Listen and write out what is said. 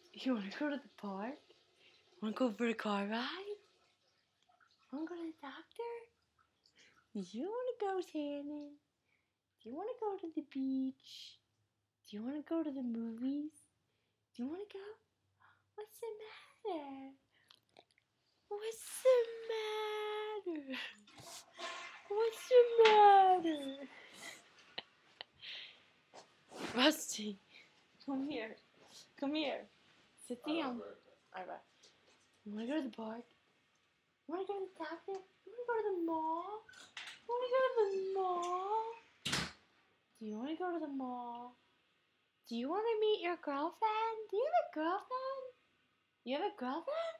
You want to go to the park? Want to go for a car ride? Want to go to the doctor? You want to go, Shannon? Do you want to go to the beach? Do you want to go to the movies? Do you want to go? What's the matter? What's the matter? What's the matter? Rusty, come here. Come here. Sit down. Alright. You want to go to the park? You want to go to the doctor? You want to go to the mall? You want to go to the mall? Do you want to go to the mall? Do you want to meet your girlfriend? Do you have a girlfriend? You have a girlfriend?